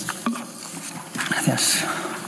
Gracias.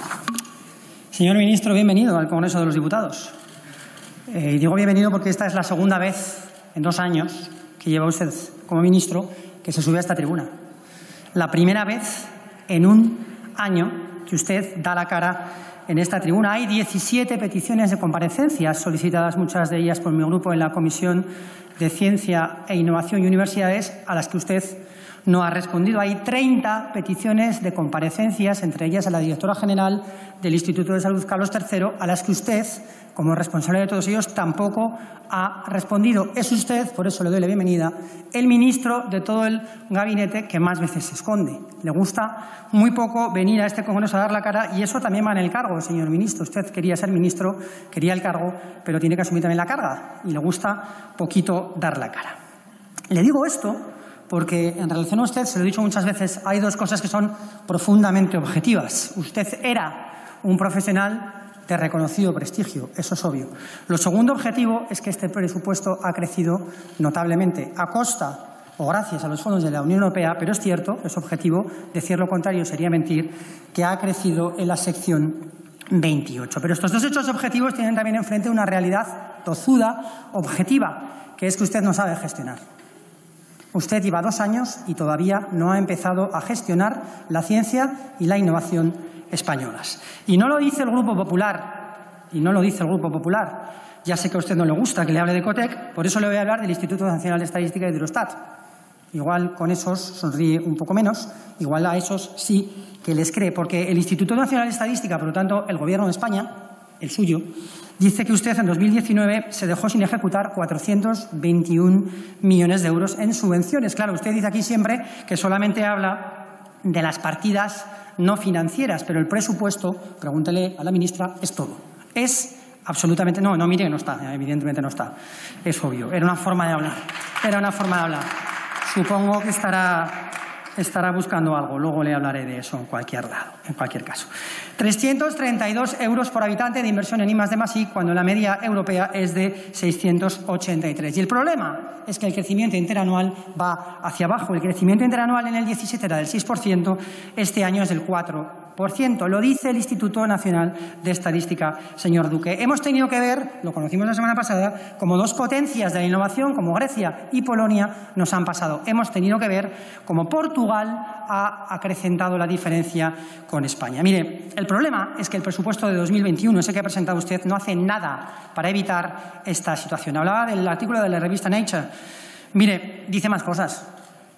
Señor ministro, bienvenido al Congreso de los Diputados. Y digo bienvenido porque esta es la segunda vez en 2 años que lleva usted como ministro que se sube a esta tribuna. La primera vez en 1 año que usted da la cara en esta tribuna. Hay 17 peticiones de comparecencias solicitadas, muchas de ellas por mi grupo en la Comisión de Ciencia e Innovación y Universidades, a las que usted no ha respondido. Hay 30 peticiones de comparecencias, entre ellas a la directora general del Instituto de Salud Carlos III, a las que usted, como responsable de todos ellos, tampoco ha respondido. Es usted, por eso le doy la bienvenida, el ministro de todo el gabinete que más veces se esconde. Le gusta muy poco venir a este Congreso a dar la cara y eso también va en el cargo, señor ministro. Usted quería ser ministro, quería el cargo, pero tiene que asumir también la carga y le gusta poquito dar la cara. Le digo esto porque en relación a usted, se lo he dicho muchas veces, hay 2 cosas que son profundamente objetivas. Usted era un profesional de reconocido prestigio, eso es obvio. Lo segundo objetivo es que este presupuesto ha crecido notablemente a costa o gracias a los fondos de la Unión Europea, pero es cierto, es objetivo, decir lo contrario sería mentir, que ha crecido en la sección 28. Pero estos 2 hechos objetivos tienen también enfrente una realidad tozuda, objetiva, que es que usted no sabe gestionar. Usted lleva 2 años y todavía no ha empezado a gestionar la ciencia y la innovación españolas. Y no lo dice el Grupo Popular, Ya sé que a usted no le gusta que le hable de Ecotec, por eso le voy a hablar del Instituto Nacional de Estadística y de Eurostat. Igual con esos sonríe un poco menos, igual a esos sí que les cree, porque el Instituto Nacional de Estadística, por lo tanto, el Gobierno de España, el suyo, dice que usted en 2019 se dejó sin ejecutar 421 millones de euros en subvenciones. Claro, usted dice aquí siempre que solamente habla de las partidas no financieras, pero el presupuesto, pregúntele a la ministra, es todo. Es absolutamente… No, mire, no está, evidentemente no está. Es obvio, era una forma de hablar. Supongo que estará buscando algo, luego le hablaré de eso en cualquier lado, en cualquier caso. 332 euros por habitante de inversión en I+D+I, cuando la media europea es de 683. Y el problema es que el crecimiento interanual va hacia abajo. El crecimiento interanual en el 17 era del 6%, este año es del 4%. Lo dice el Instituto Nacional de Estadística, señor Duque. Hemos tenido que ver, lo conocimos la semana pasada, como 2 potencias de la innovación, como Grecia y Polonia, nos han pasado. Hemos tenido que ver como Portugal ha acrecentado la diferencia con España. Mire, el problema es que el presupuesto de 2021, ese que ha presentado usted, no hace nada para evitar esta situación. Hablaba del artículo de la revista Nature. Mire, dice más cosas.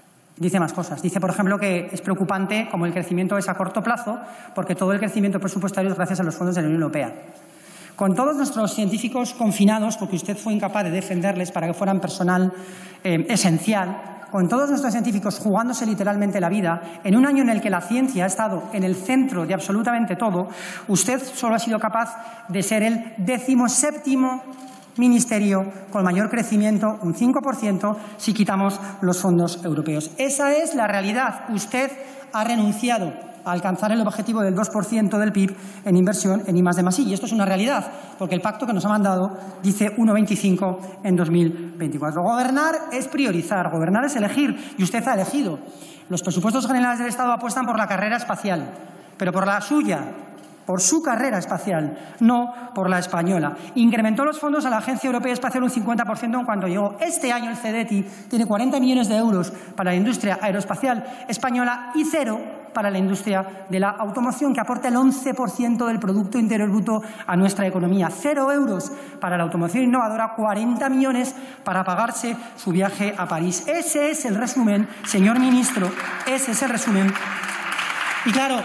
Dice, por ejemplo, que es preocupante como el crecimiento es a corto plazo, porque todo el crecimiento presupuestario es gracias a los fondos de la Unión Europea. Con todos nuestros científicos confinados, porque usted fue incapaz de defenderles para que fueran personal esencial, con todos nuestros científicos jugándose literalmente la vida, en un año en el que la ciencia ha estado en el centro de absolutamente todo, usted solo ha sido capaz de ser el 17º ministerio con mayor crecimiento, un 5%, si quitamos los fondos europeos. Esa es la realidad. Usted ha renunciado a alcanzar el objetivo del 2% del PIB en inversión en I+D+I. Y esto es una realidad, porque el pacto que nos ha mandado dice 1,25 en 2024. Gobernar es priorizar, gobernar es elegir, y usted ha elegido. Los presupuestos generales del Estado apuestan por la carrera espacial, pero por la suya, por su carrera espacial, no por la española. Incrementó los fondos a la Agencia Europea Espacial un 50% en cuanto llegó. Este año el CEDETI tiene 40 millones de euros para la industria aeroespacial española y 0 para la industria de la automoción, que aporta el 11% del Producto Interior Bruto a nuestra economía. 0 euros para la automoción innovadora, 40 millones para pagarse su viaje a París. Ese es el resumen, señor ministro, ese es el resumen. Y claro,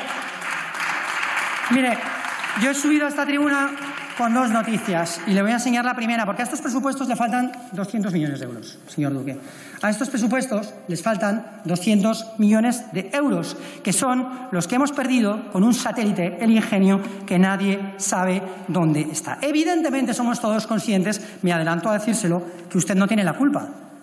mire, yo he subido a esta tribuna con 2 noticias y le voy a enseñar la primera, porque a estos presupuestos le faltan 200 millones de euros, señor Duque. A estos presupuestos les faltan 200 millones de euros, que son los que hemos perdido con un satélite, el Ingenio, que nadie sabe dónde está. Evidentemente somos todos conscientes, me adelanto a decírselo, que usted no tiene la culpa.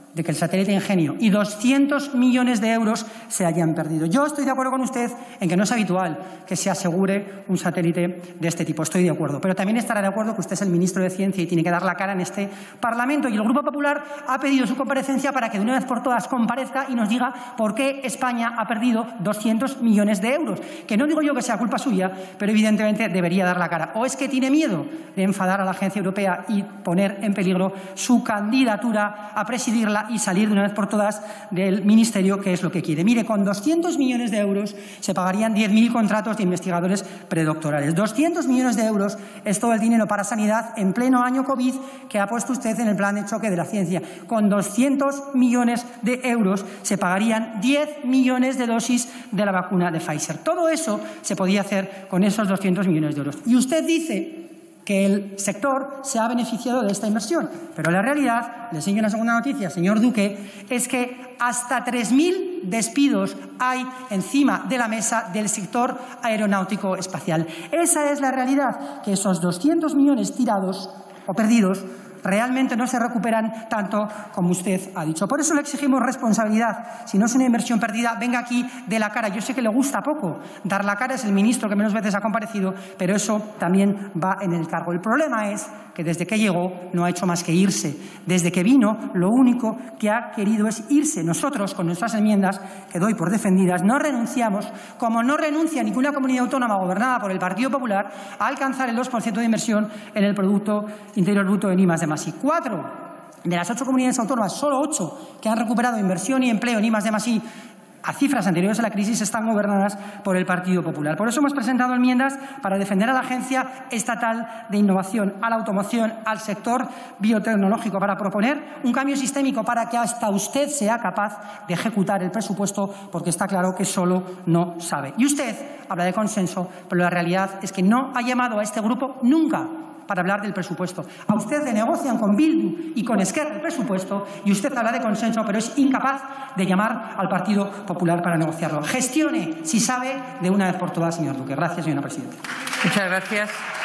de que el satélite Ingenio y 200 millones de euros se hayan perdido. Yo estoy de acuerdo con usted en que no es habitual que se asegure un satélite de este tipo. Estoy de acuerdo. Pero también estará de acuerdo que usted es el ministro de Ciencia y tiene que dar la cara en este Parlamento. Y el Grupo Popular ha pedido su comparecencia para que de una vez por todas comparezca y nos diga por qué España ha perdido 200 millones de euros. Que no digo yo que sea culpa suya, pero evidentemente debería dar la cara. ¿O es que tiene miedo de enfadar a la Agencia Europea y poner en peligro su candidatura a presidirla y salir de una vez por todas del ministerio, que es lo que quiere? Mire, con 200 millones de euros se pagarían 10.000 contratos de investigadores predoctorales. 200 millones de euros es todo el dinero para sanidad en pleno año COVID que ha puesto usted en el plan de choque de la ciencia. Con 200 millones de euros se pagarían 10 millones de dosis de la vacuna de Pfizer. Todo eso se podía hacer con esos 200 millones de euros. Y usted dice que el sector se ha beneficiado de esta inversión. Pero la realidad, le enseño una segunda noticia, señor Duque, es que hasta 3.000 despidos hay encima de la mesa del sector aeronáutico espacial. Esa es la realidad, que esos 200 millones tirados o perdidos realmente no se recuperan tanto como usted ha dicho. Por eso le exigimos responsabilidad. Si no es una inversión perdida, venga aquí de la cara. Yo sé que le gusta poco dar la cara, es el ministro que menos veces ha comparecido, pero eso también va en el cargo. El problema es que desde que llegó no ha hecho más que irse. Desde que vino, lo único que ha querido es irse. Nosotros, con nuestras enmiendas, que doy por defendidas, no renunciamos, como no renuncia ninguna comunidad autónoma gobernada por el Partido Popular, a alcanzar el 2% de inversión en el Producto Interior Bruto en I+D+I. 4 de las 8 comunidades autónomas, solo 8 que han recuperado inversión y empleo en I+D+I a cifras anteriores a la crisis, están gobernadas por el Partido Popular. Por eso hemos presentado enmiendas para defender a la Agencia Estatal de Innovación, a la automoción, al sector biotecnológico, para proponer un cambio sistémico para que hasta usted sea capaz de ejecutar el presupuesto, porque está claro que solo no sabe. Y usted habla de consenso, pero la realidad es que no ha llamado a este grupo nunca para hablar del presupuesto. A usted le negocian con Bildu y con Esquerra el presupuesto y usted habla de consenso, pero es incapaz de llamar al Partido Popular para negociarlo. Gestione, si sabe, de una vez por todas, señor Duque. Gracias, señora presidenta. Muchas gracias.